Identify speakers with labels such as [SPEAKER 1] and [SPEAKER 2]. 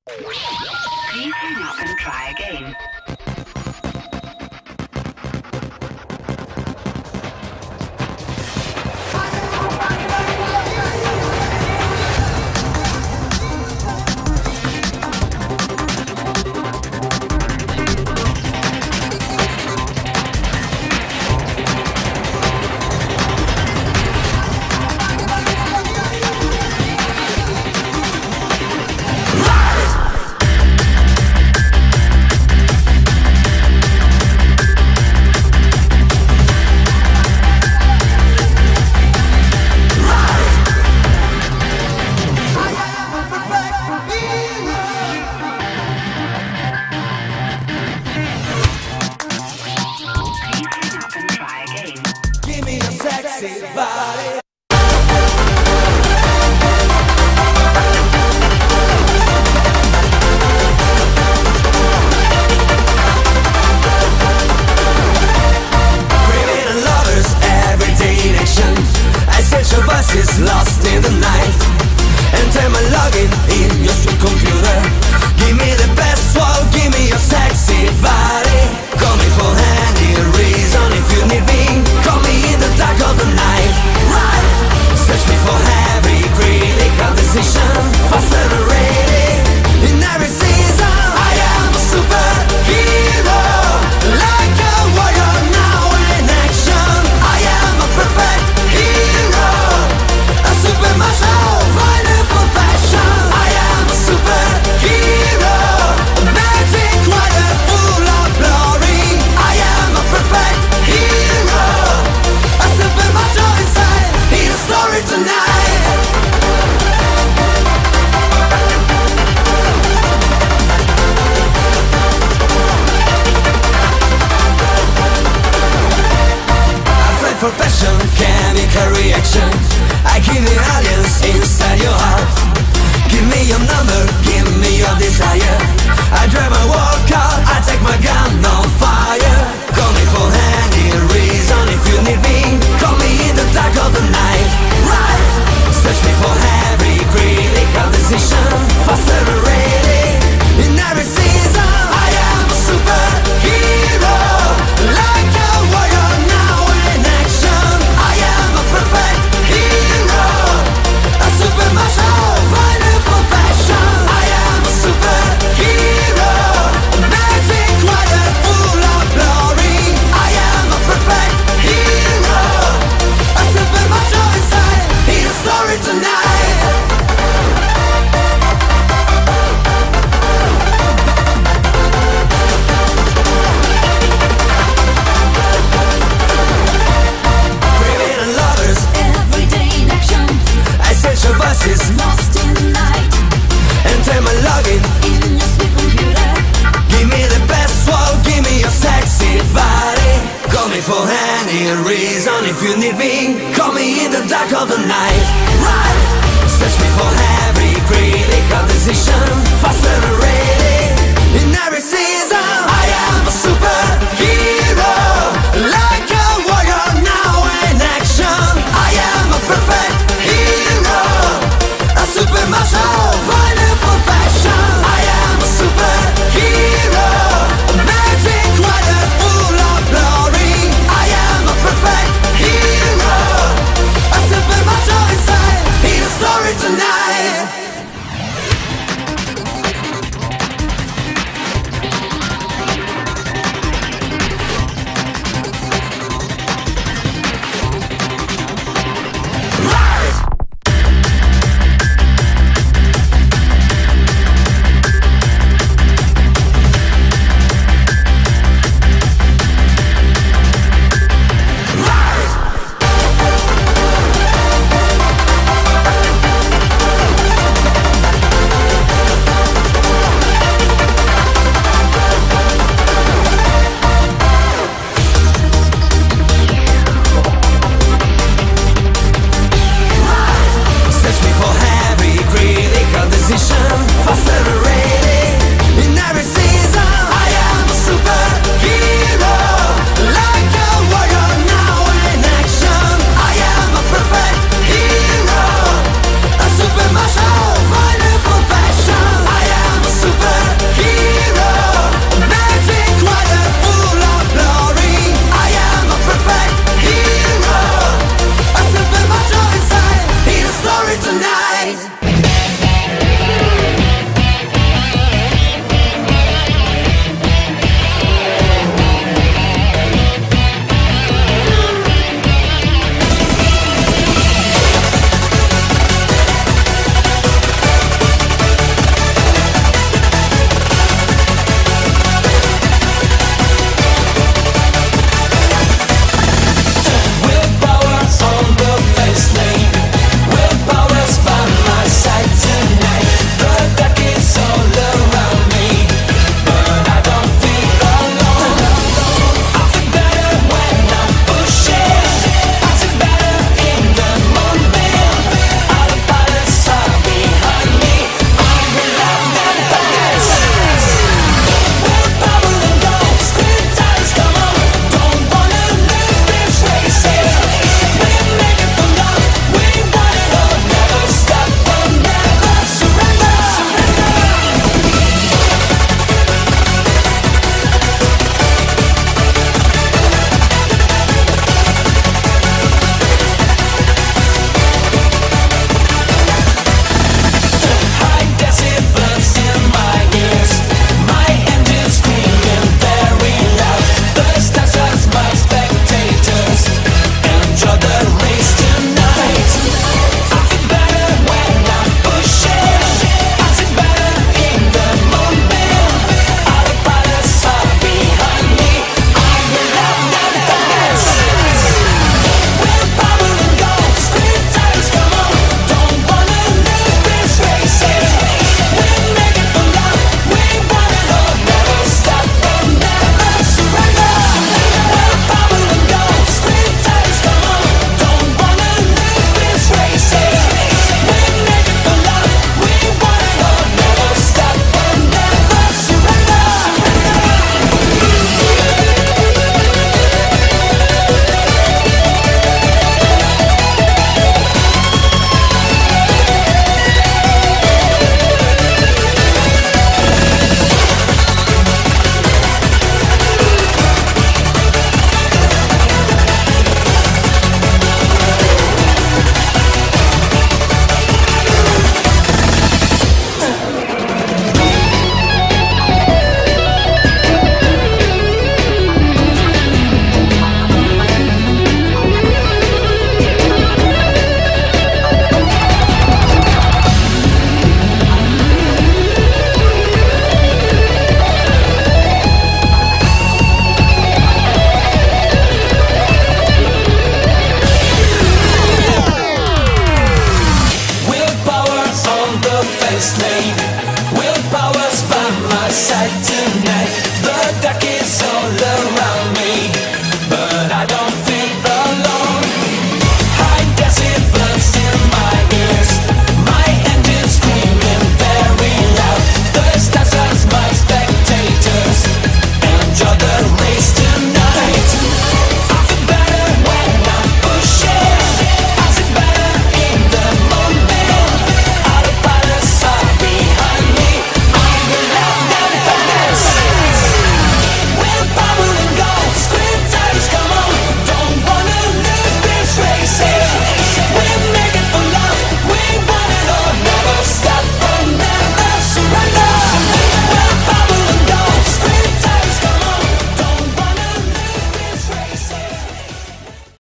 [SPEAKER 1] Please hang up and try again.
[SPEAKER 2] Body. Criminal lovers, everyday in action. I search your voices lost in the night. Enter my login in your sweet computer. Give me the password, give me your sexy body. Call me for any reason if you need me. Call me in the dark of the night. Right. Search me for every critical decision. Faster and ready. In every season I am a superhero. Like a warrior now in action. I am a perfect hero. A supermarshal fighting for passion. I am a superhero. A magic rider full of glory. I am a perfect hero. A supermarshal inside. Hear the story tonight. For passion, chemical reaction. I give you aliens inside your heart. Give me your number, give me your desire. I drive my walk out, I take my gun on fire. Call me for any reason if you need me. Call me in the dark of the night. Right. Search me for every critical decision. Faster and ready. In every season I am a superhero. Like a warrior now in action. I am a perfect hero. A supermarshal fighting for passion. I am a superhero. A magic rider full of glory. I am a perfect hero. A supermarshal inside. Hear the story tonight. Criminal lovers,
[SPEAKER 3] Everyday in action,
[SPEAKER 2] I search your voices.
[SPEAKER 3] lost in the night.
[SPEAKER 2] Enter my login.
[SPEAKER 3] In your sweet computer.
[SPEAKER 2] Give me the password, give me your sexy body. Call me for any reason if you need me. Call me in the dark of the night. Right. Search me for every critical decision.